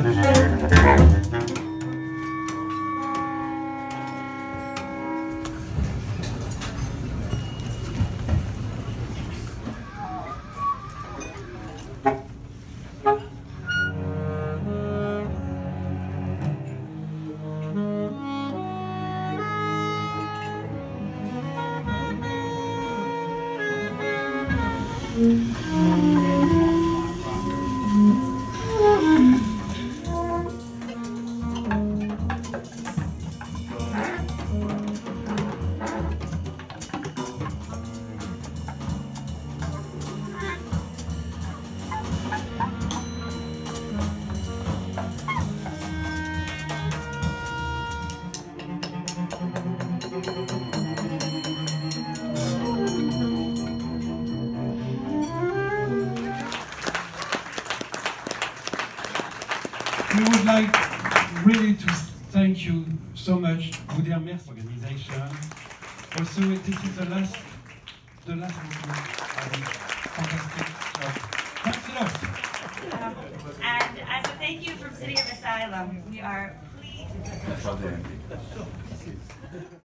We would like really to thank you so much, vous dire merci organization. Also, this is the last movement. Fantastic job. Thanks a lot. And as a thank you from City of Asylum, we are pleased.